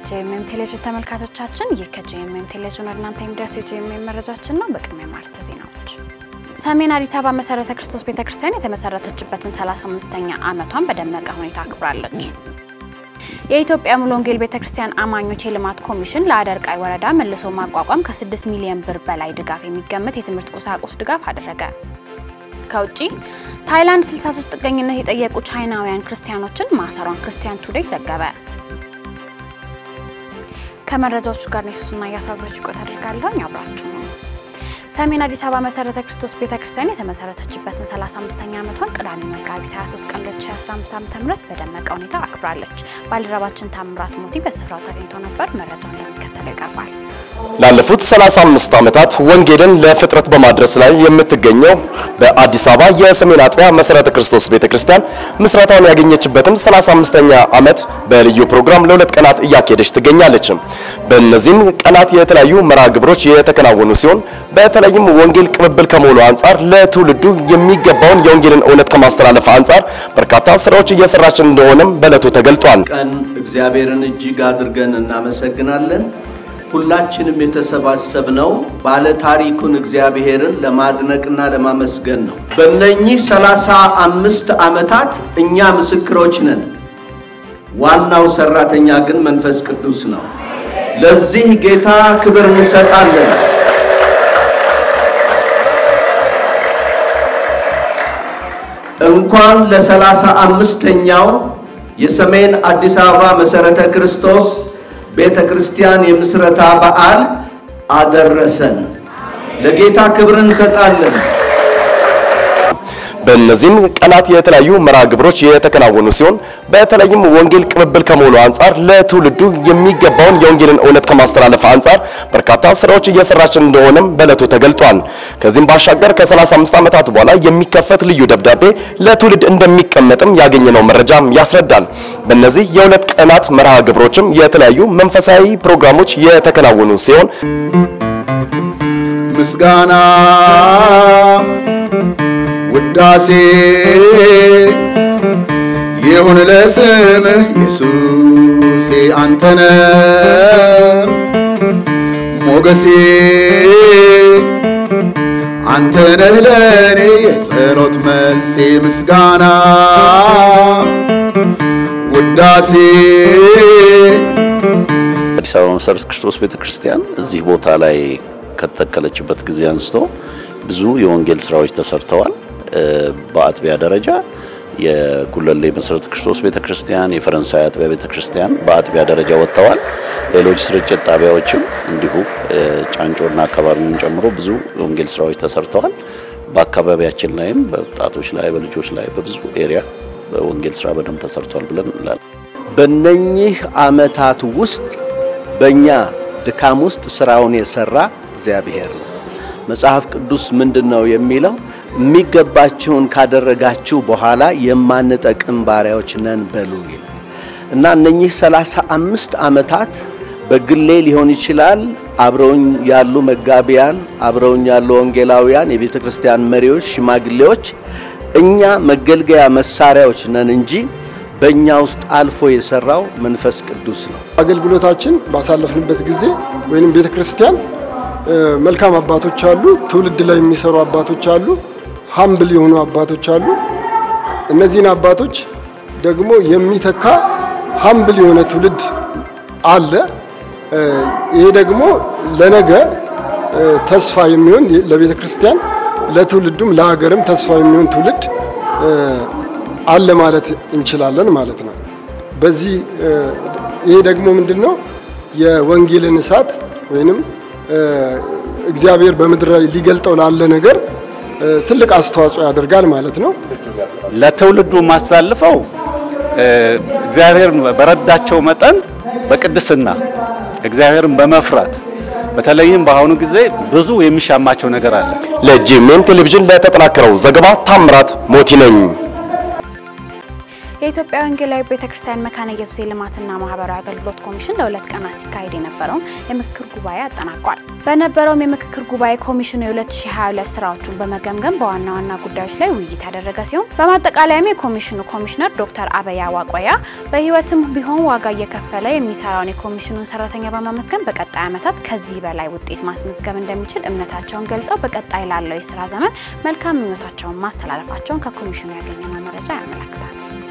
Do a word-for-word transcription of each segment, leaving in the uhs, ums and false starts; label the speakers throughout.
Speaker 1: የጂኤምኤም ቴሌቪዥን ተመልካቾቻችን የከጂኤምኤም ቴሌቪዥን እናንተ የሚደርስ የጂኤምኤም መረጃችን ነው። በቅድሚያ ማርስ ዜናዎች ሰሜን አዲስ አበባ መሰረተ ክርስቶስ ቤተክርስቲያን የተመሰረተችበትን ሰላሳ አምስተኛ ዓመቷን በደመቀ ሁኔታ አክብራለች። የኢትዮጵያ ሙሉ ወንጌል ቤተክርስቲያን አማኞች የልማት ኮሚሽን ለአደርቃይ ወረዳ መልሶ ማቋቋም ከ6 ሚሊዮን ብር በላይ ድጋፍ የሚገመት የትምህርት ቁሳቁስ ድጋፍ አደረገ። ከውጪ ታይላንድ ስልሳ ሶስት ጥገኝነት የጠየቁ ቻይናውያን ክርስቲያኖችን ማሰሯን ክርስቲያን ቱዴይ ዘገበ። ከመረጃዎቹ ጋር ኢየሱስና ያሳብራችሁ ቆጣ አድርጋለሁ አብራችሁ ነው። ሰሜን አዲስ አበባ መሰረተ ክርስቶስ ቤተክርስቲያን የተመሰረተችበትን ሰላሳ አምስተኛ ዓመቷን ቅዳሜ መጋቢት ሃያ ሶስት ቀን ሁለት ሺህ አስራ አምስት ዓ.ም በደመቀ ሁኔታ አክብራለች። ባልደረባችን ታምራት ሞቲ በስፍራው ተገኝቶ ነበር። መረጃው እንደሚከተለው ይቀርባል።
Speaker 2: ላለፉት ሰላሳ አምስት ዓመታት ወንጌልን ለፍጥረት በማድረስ ላይ የምትገኘው በአዲስ አበባ የሰሜን አጥቢያ መሰረተ ክርስቶስ ቤተክርስቲያን ምስረታውን ያገኘችበትን ሰላሳ አምስተኛ ዓመት በልዩ ፕሮግራም ለሁለት ቀናት እያከደች ትገኛለች። በእነዚህም ቀናት የተለያዩ መርሃ ግብሮች የተከናወኑ ሲሆን በተለይም ወንጌል ቅብብል ከመሆኑ አንፃር ለትውልዱ የሚገባውን የወንጌልን እውነት ከማስተላለፍ አንፃር በርካታ ስራዎች እየሰራች እንደሆነም በለቱ ተገልጧል።
Speaker 3: ቀን እግዚአብሔርን እጅግ አድርገን እናመሰግናለን። ሁላችንም የተሰባሰብነው ባለ ታሪኩን እግዚአብሔርን ለማድነቅና ለማመስገን ነው። በእነኚህ ሰላሳ አምስት ዓመታት እኛ ምስክሮች ነን። ዋናው ሰራተኛ ግን መንፈስ ቅዱስ ነው። ለዚህ ጌታ ክብር እንሰጣለን። እንኳን ለሰላሳ አምስተኛው የሰሜን አዲስ አበባ መሰረተ ክርስቶስ ቤተክርስቲያን የምስረታ በዓል አደረሰን። ለጌታ ክብር እንሰጣለን።
Speaker 2: በእነዚህም ቀናት የተለያዩ መርሃ ግብሮች የተከናወኑ ሲሆን በተለይም ወንጌል ቅብብል ከመሆኑ አንፃር ለትውልዱ የሚገባውን የወንጌልን እውነት ከማስተላለፍ አንፃር በርካታ ስራዎች እየሰራች እንደሆነም በለቱ ተገልጧል። ከዚህም ባሻገር ከሰላሳ አምስት ዓመታት በኋላ የሚከፈት ልዩ ደብዳቤ ለትውልድ እንደሚቀመጥም ያገኘነው መረጃም ያስረዳል። በእነዚህ የሁለት ቀናት መርሃ ግብሮችም የተለያዩ መንፈሳዊ ፕሮግራሞች የተከናወኑ ሲሆን
Speaker 4: ምስጋና ውዳሴ ይሁን ለስምህ ኢየሱስ አንተነ ሞገሴ አንተነ ለኔ የጸሎት መልሴ ምስጋና ውዳሴ።
Speaker 5: አዲስ አበባ መሰረተ ክርስቶስ ቤተክርስቲያን እዚህ ቦታ ላይ ከተተከለችበት ጊዜ አንስቶ ብዙ የወንጌል ስራዎች ተሰርተዋል። በአጥቢያ ደረጃ የጉለሌ መሰረተ ክርስቶስ ቤተክርስቲያን፣ የፈረንሳይ አጥቢያ ቤተክርስቲያን በአጥቢያ ደረጃ ወጥተዋል። ሌሎች ስርጭት ጣቢያዎችም እንዲሁ ጫንጮና አካባቢውን ጨምሮ ብዙ የወንጌል ስራዎች ተሰርተዋል። በአካባቢያችን ላይም በወጣቶች ላይ በልጆች ላይ በብዙ ኤሪያ በወንጌል ስራ በደም ተሰርቷል ብለን እንላለን።
Speaker 3: በእነኚህ ዓመታት ውስጥ በእኛ ድካም ውስጥ ስራውን የሰራ እግዚአብሔር ነው። መጽሐፍ ቅዱስ ምንድነው የሚለው? የሚገባችሁን ካደረጋችሁ በኋላ የማንጠቅም ባሪያዎች ነን በሉ ይላል። እና እነኚህ ሰላሳ አምስት ዓመታት በግሌ ሊሆን ይችላል፣ አብረውኝ ያሉ መጋቢያን፣ አብረውኝ ያሉ ወንጌላውያን፣ የቤተክርስቲያን መሪዎች፣ ሽማግሌዎች እኛ መገልገያ መሳሪያዎች ነን እንጂ በእኛ ውስጥ አልፎ የሰራው መንፈስ ቅዱስ ነው።
Speaker 6: አገልግሎታችን ባሳለፍንበት ጊዜ ወይንም ቤተክርስቲያን መልካም አባቶች አሉ፣ ትውልድ ላይ የሚሰሩ አባቶች አሉ፣ ሃምብል የሆኑ አባቶች አሉ። እነዚህን አባቶች ደግሞ የሚተካ ሃምብል የሆነ ትውልድ አለ። ይሄ ደግሞ ለነገ ተስፋ የሚሆን ለቤተክርስቲያን ለትውልዱም ለሀገርም ተስፋ የሚሆን ትውልድ አለ ማለት እንችላለን ማለት ነው። በዚህ ይሄ ደግሞ ምንድነው የወንጌልን እሳት ወይንም እግዚአብሔር በመድር ላይ ሊገልጠው ላለ ነገር ትልቅ አስተዋጽኦ ያደርጋል ማለት ነው።
Speaker 7: ለትውልዱ ማስተላለፈው እግዚአብሔር በረዳቸው መጠን በቅድስና እግዚአብሔርን በመፍራት በተለይም በአሁኑ ጊዜ ብዙ የሚሻማቸው ነገር አለ።
Speaker 2: ለጂኤምኤም ቴሌቪዥን ለተጠናከረው ዘገባ ታምራት ሞቲ ነኝ።
Speaker 1: የኢትዮጵያ ወንጌላዊ ቤተክርስቲያን መካነ ኢየሱስ የልማትና ማህበራዊ አገልግሎት ኮሚሽን ለሁለት ቀናት ሲካሄድ የነበረውን የምክክር ጉባኤ አጠናቋል። በነበረው የምክክር ጉባኤ ኮሚሽኑ የ2022 ስራዎችን በመገምገም በዋና ዋና ጉዳዮች ላይ ውይይት ያደረገ ሲሆን በማጠቃለያም የኮሚሽኑ ኮሚሽነር ዶክተር አበያ ዋቆያ በህይወትም ቢሆን ዋጋ እየከፈለ የሚሰራውን የኮሚሽኑን ሰራተኛ በማመስገን በቀጣይ ዓመታት ከዚህ በላይ ውጤት ማስመዝገብ እንደሚችል እምነታቸውን ገልጸው በቀጣይ ላለው የሥራ ዘመን መልካም ምኞታቸውን ማስተላለፋቸውን ከኮሚሽኑ ያገኘነው መረጃ ያመለክታል።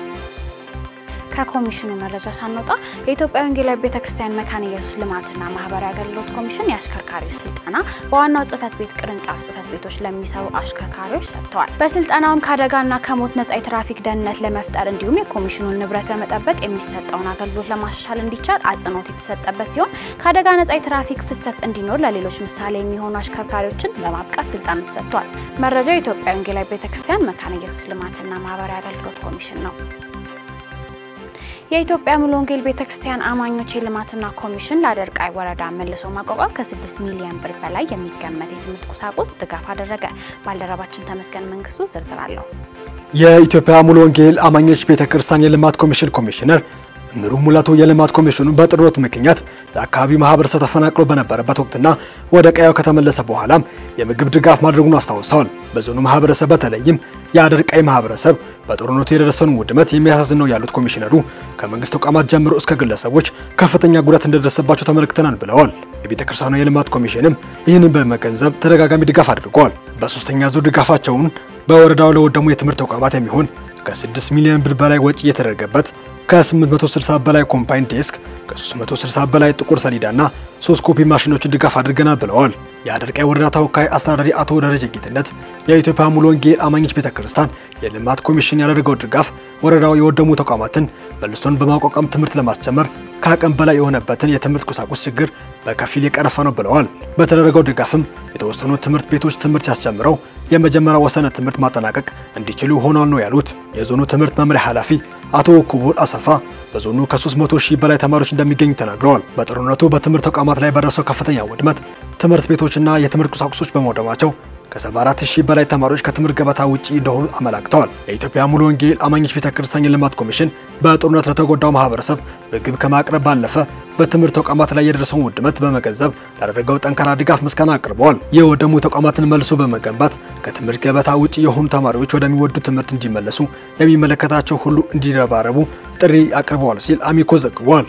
Speaker 1: ከኮሚሽኑ መረጃ ሳንወጣ የኢትዮጵያ ወንጌላዊ ቤተክርስቲያን መካነ ኢየሱስ ልማትና ማህበራዊ አገልግሎት ኮሚሽን የአሽከርካሪዎች ስልጠና በዋናው ጽፈት ቤት ቅርንጫፍ ጽፈት ቤቶች ለሚሰሩ አሽከርካሪዎች ሰጥተዋል። በስልጠናውም ከአደጋና ከሞት ነፃ የትራፊክ ደህንነት ለመፍጠር እንዲሁም የኮሚሽኑን ንብረት በመጠበቅ የሚሰጠውን አገልግሎት ለማሻሻል እንዲቻል አጽንኦት የተሰጠበት ሲሆን ከአደጋ ነፃ የትራፊክ ፍሰት እንዲኖር ለሌሎች ምሳሌ የሚሆኑ አሽከርካሪዎችን ለማብቃት ስልጠና ተሰጥቷል። መረጃው የኢትዮጵያ ወንጌላዊ ቤተክርስቲያን መካነ ኢየሱስ ልማትና ማህበራዊ አገልግሎት ኮሚሽን ነው። የኢትዮጵያ ሙሉ ወንጌል ቤተክርስቲያን አማኞች የልማትና ኮሚሽን ለአደርቃይ ወረዳ መልሶ ማቋቋም ከ6 ሚሊዮን ብር በላይ የሚገመት የትምህርት ቁሳቁስ ድጋፍ አደረገ። ባልደረባችን ተመስገን መንግስቱ ዝርዝር አለው።
Speaker 8: የኢትዮጵያ ሙሉ ወንጌል አማኞች ቤተክርስቲያን የልማት ኮሚሽን ኮሚሽነር እምሩ ሙላቱ የልማት ኮሚሽኑ በጥሮት ምክንያት ለአካባቢው ማህበረሰብ ተፈናቅሎ በነበረበት ወቅትና ወደ ቀያው ከተመለሰ በኋላም የምግብ ድጋፍ ማድረጉን አስታውሰዋል። በዞኑ ማህበረሰብ በተለይም የአደርቃይ ማህበረሰብ በጦርነቱ የደረሰውን ውድመት የሚያሳዝን ነው ያሉት ኮሚሽነሩ ከመንግስት ተቋማት ጀምሮ እስከ ግለሰቦች ከፍተኛ ጉዳት እንደደረሰባቸው ተመልክተናል ብለዋል። የቤተክርስቲያኑ የልማት ኮሚሽንም ይህንን በመገንዘብ ተደጋጋሚ ድጋፍ አድርጓል። በሶስተኛ ዙር ድጋፋቸውን በወረዳው ለወደሙ የትምህርት ተቋማት የሚሆን ከ6 ሚሊዮን ብር በላይ ወጪ የተደረገበት ከ860 በላይ ኮምፓይን ዴስክ ከ360 በላይ ጥቁር ሰሌዳና ሶስት ኮፒ ማሽኖችን ድጋፍ አድርገናል ብለዋል። የአደርቃይ ወረዳ ተወካይ አስተዳዳሪ አቶ ደረጀ ጌትነት የኢትዮጵያ ሙሉ ወንጌል አማኞች ቤተክርስቲያን የልማት ኮሚሽን ያደረገው ድጋፍ ወረዳው የወደሙ ተቋማትን መልሶን በማቋቋም ትምህርት ለማስጀመር ከአቅም በላይ የሆነበትን የትምህርት ቁሳቁስ ችግር በከፊል የቀረፈ ነው ብለዋል። በተደረገው ድጋፍም የተወሰኑ ትምህርት ቤቶች ትምህርት ያስጀምረው የመጀመሪያው ወሰነ ትምህርት ማጠናቀቅ እንዲችሉ ሆኗል ነው ያሉት። የዞኑ ትምህርት መምሪያ ኃላፊ አቶ ኩቡር አሰፋ በዞኑ ከ300 ሺህ በላይ ተማሪዎች እንደሚገኙ ተናግረዋል። በጦርነቱ በትምህርት ተቋማት ላይ በደረሰው ከፍተኛ ውድመት ትምህርት ቤቶችና የትምህርት ቁሳቁሶች በመውደማቸው ከ74 ሺህ በላይ ተማሪዎች ከትምህርት ገበታ ውጪ እንደሆኑ አመላክተዋል። የኢትዮጵያ ሙሉ ወንጌል አማኞች ቤተክርስቲያን የልማት ኮሚሽን በጦርነት ለተጎዳው ማህበረሰብ ምግብ ከማቅረብ ባለፈ በትምህርት ተቋማት ላይ የደረሰውን ውድመት በመገንዘብ ላደረገው ጠንካራ ድጋፍ ምስጋና አቅርበዋል። የወደሙ ተቋማትን መልሶ በመገንባት ከትምህርት ገበታ ውጪ የሆኑ ተማሪዎች ወደሚወዱት ትምህርት እንዲመለሱ የሚመለከታቸው ሁሉ እንዲረባረቡ ጥሪ አቅርበዋል ሲል አሚኮ ዘግቧል።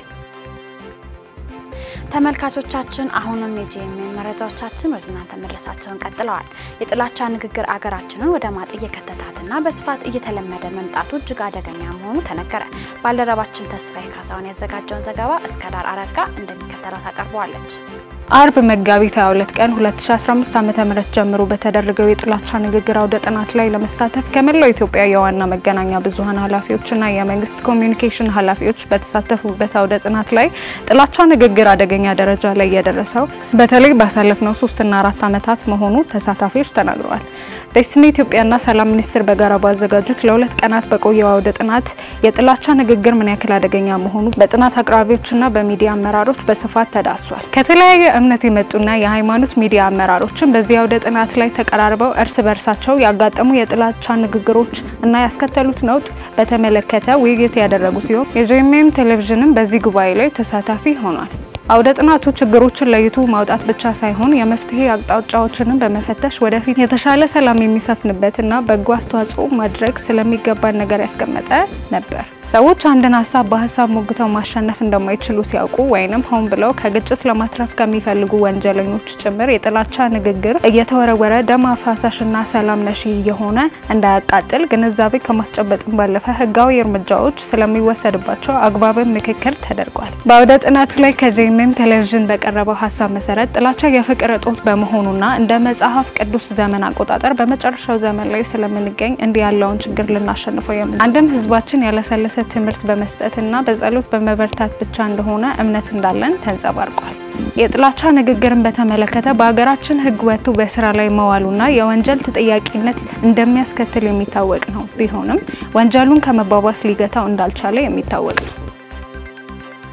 Speaker 1: ተመልካቾቻችን አሁንም የጂኤምኤም መረጃዎቻችን ወደ እናንተ መድረሳቸውን ቀጥለዋል። የጥላቻ ንግግር አገራችንን ወደ ማጥ እየከተታትና በስፋት እየተለመደ መምጣቱ እጅግ አደገኛ መሆኑ ተነገረ። ባልደረባችን ተስፋዬ ካሳውን ያዘጋጀውን ዘገባ እስከዳር አረጋ እንደሚከተለው ታቀርበዋለች።
Speaker 9: አርብ መጋቢት ሃያ ሁለት ቀን ሁለት ሺህ አስራ አምስት ዓመተ ምህረት ጀምሮ በተደረገው የጥላቻ ንግግር አውደ ጥናት ላይ ለመሳተፍ ከመላው ኢትዮጵያ የዋና መገናኛ ብዙሃን ኃላፊዎችና የመንግስት ኮሚኒኬሽን ኃላፊዎች በተሳተፉበት አውደ ጥናት ላይ ጥላቻ ንግግር አደገኛ ደረጃ ላይ የደረሰው በተለይ ባሳለፍነው ሶስት እና አራት ዓመታት መሆኑ ተሳታፊዎች ተናግረዋል። ዴስቲኒ ኢትዮጵያና ሰላም ሚኒስቴር በጋራ ባዘጋጁት ለሁለት ቀናት በቆየው አውደ ጥናት የጥላቻ ንግግር ምን ያክል አደገኛ መሆኑ በጥናት አቅራቢዎችና በሚዲያ አመራሮች በስፋት ተዳስሷል። ከተለያየ እምነት የመጡና የሃይማኖት ሚዲያ አመራሮችን በዚህ አውደ ጥናት ላይ ተቀራርበው እርስ በርሳቸው ያጋጠሙ የጥላቻ ንግግሮች እና ያስከተሉት ነውጥ በተመለከተ ውይይት ያደረጉ ሲሆን የጂኤምኤም ቴሌቪዥንም በዚህ ጉባኤ ላይ ተሳታፊ ሆኗል። አውደ ጥናቱ ችግሮችን ለይቶ ማውጣት ብቻ ሳይሆን የመፍትሄ አቅጣጫዎችን በመፈተሽ ወደፊት የተሻለ ሰላም የሚሰፍንበትና በጎ አስተዋጽኦ ማድረግ ስለሚገባን ነገር ያስቀመጠ ነበር። ሰዎች አንድን ሐሳብ በሐሳብ ሞግተው ማሸነፍ እንደማይችሉ ሲያውቁ ወይንም ሆን ብለው ከግጭት ለማትረፍ ከሚፈልጉ ወንጀለኞች ጭምር የጥላቻ ንግግር እየተወረወረ ደም አፋሳሽና ሰላም ነሺ የሆነ እንዳያቃጥል ግንዛቤ ከማስጨበጥም ባለፈ ህጋዊ እርምጃዎች ስለሚወሰድባቸው አግባብ ምክክር ተደርጓል። በአውደ ጥናቱ ላይ ከጂኤምኤም ቴሌቪዥን በቀረበው ሐሳብ መሰረት ጥላቻ የፍቅር እጦት በመሆኑና እንደ መጽሐፍ ቅዱስ ዘመን አቆጣጠር በመጨረሻው ዘመን ላይ ስለምንገኝ እንዲህ ያለውን ችግር ልናሸንፈው የምን አንድም ህዝባችን ያለሰለሰ ትምህርት በመስጠትና በጸሎት በመበርታት ብቻ እንደሆነ እምነት እንዳለን ተንጸባርቋል። የጥላቻ ንግግርን በተመለከተ በአገራችን ህግ ወጥቶ በስራ ላይ መዋሉና የወንጀል ተጠያቂነት እንደሚያስከትል የሚታወቅ ነው። ቢሆንም ወንጀሉን ከመባባስ ሊገታው እንዳልቻለ የሚታወቅ ነው።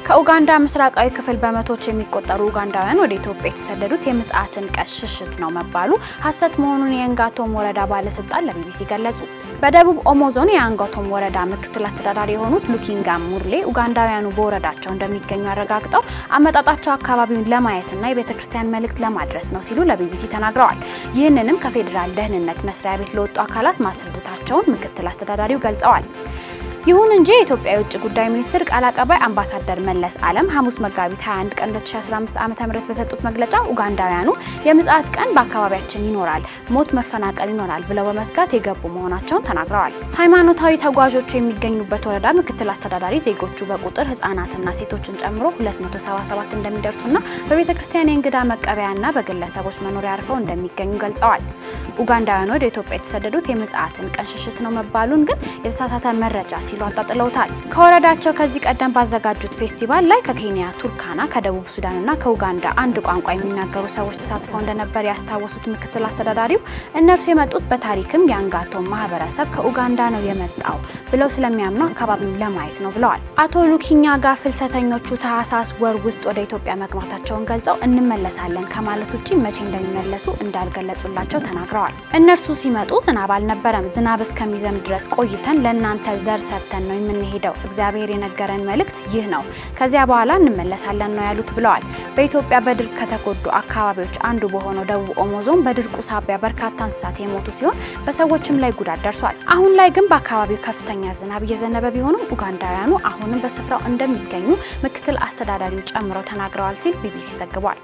Speaker 1: ከኡጋንዳ ምስራቃዊ ክፍል በመቶዎች የሚቆጠሩ ኡጋንዳውያን ወደ ኢትዮጵያ የተሰደዱት የምጽአትን ቀን ሽሽት ነው መባሉ ሐሰት መሆኑን የአንጋቶም ወረዳ ባለስልጣን ለቢቢሲ ገለጹ። በደቡብ ኦሞ ዞን የአንጋቶም ወረዳ ምክትል አስተዳዳሪ የሆኑት ሉኪንጋ ሙርሌ ኡጋንዳውያኑ በወረዳቸው እንደሚገኙ አረጋግጠው አመጣጣቸው አካባቢውን ለማየትና የቤተክርስቲያን መልእክት ለማድረስ ነው ሲሉ ለቢቢሲ ተናግረዋል። ይህንንም ከፌደራል ደህንነት መስሪያ ቤት ለወጡ አካላት ማስረዳታቸውን ምክትል አስተዳዳሪው ገልጸዋል። ይሁን እንጂ የኢትዮጵያ የውጭ ጉዳይ ሚኒስትር ቃል አቀባይ አምባሳደር መለስ ዓለም ሐሙስ መጋቢት ሃያ አንድ ቀን ሁለት ሺህ አስራ አምስት ዓመተ ምህረት በሰጡት መግለጫ ኡጋንዳውያኑ የምጽአት ቀን በአካባቢያችን ይኖራል፣ ሞት መፈናቀል ይኖራል ብለው በመስጋት የገቡ መሆናቸውን ተናግረዋል። ሃይማኖታዊ ተጓዦች የሚገኙበት ወረዳ ምክትል አስተዳዳሪ ዜጎቹ በቁጥር ህፃናትና ሴቶችን ጨምሮ ሁለት መቶ ሰባ ሰባት እንደሚደርሱና በቤተክርስቲያን የእንግዳ መቀበያና በግለሰቦች መኖሪያ አርፈው እንደሚገኙ ገልጸዋል። ኡጋንዳውያኑ ወደ ኢትዮጵያ የተሰደዱት የምጽአትን ቀን ሽሽት ነው መባሉን ግን የተሳሳተ መረጃ ሲሉ አጣጥለውታል። ከወረዳቸው ከዚህ ቀደም ባዘጋጁት ፌስቲቫል ላይ ከኬንያ፣ ቱርካና፣ ከደቡብ ሱዳንና ከኡጋንዳ አንድ ቋንቋ የሚናገሩ ሰዎች ተሳትፈው እንደነበር ያስታወሱት ምክትል አስተዳዳሪው እነርሱ የመጡት በታሪክም የአንጋቶም ማህበረሰብ ከኡጋንዳ ነው የመጣው ብለው ስለሚያምኑ አካባቢውን ለማየት ነው ብለዋል። አቶ ሉኪኛጋ ፍልሰተኞቹ ታህሳስ ወር ውስጥ ወደ ኢትዮጵያ መግባታቸውን ገልጸው እንመለሳለን ከማለት ውጪ መቼ እንደሚመለሱ እንዳልገለጹላቸው ተናግረዋል። እነርሱ ሲመጡ ዝናብ አልነበረም። ዝናብ እስከሚዘም ድረስ ቆይተን ለእናንተ ዘር ተን ነው የምንሄደው። እግዚአብሔር የነገረን መልእክት ይህ ነው። ከዚያ በኋላ እንመለሳለን ነው ያሉት ብለዋል። በኢትዮጵያ በድርቅ ከተጎዱ አካባቢዎች አንዱ በሆነው ደቡብ ኦሞ ዞን በድርቁ ሳቢያ በርካታ እንስሳት የሞቱ ሲሆን በሰዎችም ላይ ጉዳት ደርሷል። አሁን ላይ ግን በአካባቢው ከፍተኛ ዝናብ እየዘነበ ቢሆንም ኡጋንዳውያኑ አሁንም በስፍራው እንደሚገኙ ምክትል አስተዳዳሪው ጨምረው ተናግረዋል ሲል ቢቢሲ ዘግቧል።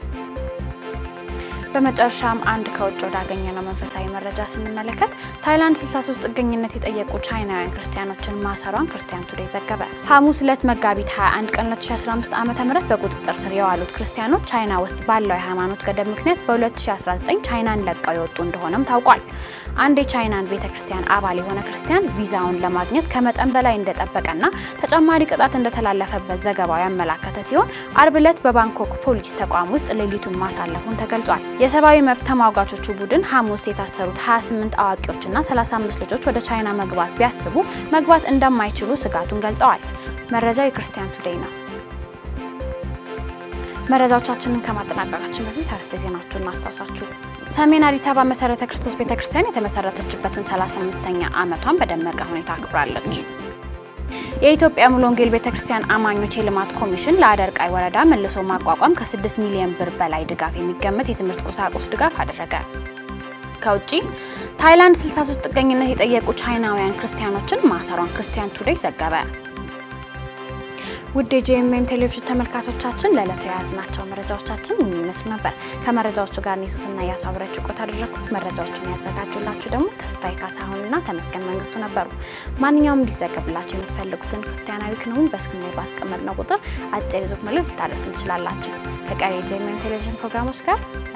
Speaker 1: በመጨረሻም አንድ ከውጭ ወዳገኘነው መንፈሳዊ መረጃ ስንመለከት ታይላንድ ስልሳ ሶስት ጥገኝነት የጠየቁ ቻይናውያን ክርስቲያኖችን ማሰሯን ክርስቲያን ቱዴይ ዘገበ። ሐሙስ ዕለት መጋቢት ሃያ አንድ ቀን ሁለት ሺህ አስራ አምስት ዓመተ ምህረት በቁጥጥር ስር የዋሉት ክርስቲያኖች ቻይና ውስጥ ባለው የሃይማኖት ገደብ ምክንያት በ2019 ቻይናን ለቀው የወጡ እንደሆነም ታውቋል። አንድ የቻይናን ቤተክርስቲያን አባል የሆነ ክርስቲያን ቪዛውን ለማግኘት ከመጠን በላይ እንደጠበቀና ተጨማሪ ቅጣት እንደተላለፈበት ዘገባው ያመላከተ ሲሆን አርብ ዕለት በባንኮክ ፖሊስ ተቋም ውስጥ ሌሊቱን ማሳለፉን ተገልጿል። የሰብአዊ መብት ተሟጋቾቹ ቡድን ሐሙስ የታሰሩት ሃያ ስምንት አዋቂዎችና ሰላሳ አምስት ልጆች ወደ ቻይና መግባት ቢያስቡ መግባት እንደማይችሉ ስጋቱን ገልጸዋል። መረጃው የክርስቲያን ቱዴይ ነው። መረጃዎቻችንን ከማጠናቀቃችን በፊት አርዕስተ ዜናዎቹን እናስታውሳችሁ። ሰሜን አዲስ አበባ መሰረተ ክርስቶስ ቤተክርስቲያን የተመሰረተችበትን ሰላሳ አምስተኛ ዓመቷን በደመቀ ሁኔታ አክብራለች። የኢትዮጵያ ሙሉ ወንጌል ቤተክርስቲያን አማኞች የልማት ኮሚሽን ለአደርቃይ ወረዳ መልሶ ማቋቋም ከስድስት ሚሊዮን ብር በላይ ድጋፍ የሚገመት የትምህርት ቁሳቁስ ድጋፍ አደረገ። ከውጪ ታይላንድ ስልሳ ሶስት ጥገኝነት የጠየቁ ቻይናውያን ክርስቲያኖችን ማሰሯን ክርስቲያን ቱዴይ ዘገበ። ውድ የጄኤምኤም ቴሌቪዥን ተመልካቾቻችን ለዕለቱ የያዝናቸው መረጃዎቻችን የሚመስሉ ነበር። ከመረጃዎቹ ጋር ኒሱስና ያሳብራችሁ ቆይታ አደረኩት። መረጃዎቹን ያዘጋጁላችሁ ደግሞ ተስፋዬ ካሳሁንና ተመስገን መንግስቱ ነበሩ። ማንኛውም እንዲዘገብላችሁ የምትፈልጉትን ክርስቲያናዊ ክንውን በስክሪኑ ላይ ባስቀመጥነው ቁጥር አጭር ይዞት መልእክት ልታደርሱን ትችላላችሁ። ከቀሪ የጄኤምኤም ቴሌቪዥን ፕሮግራሞች ጋር